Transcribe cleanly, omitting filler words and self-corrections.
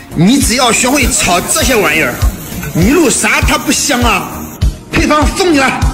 你只要学会炒这些玩意儿，你录啥它不香啊？配方送你了。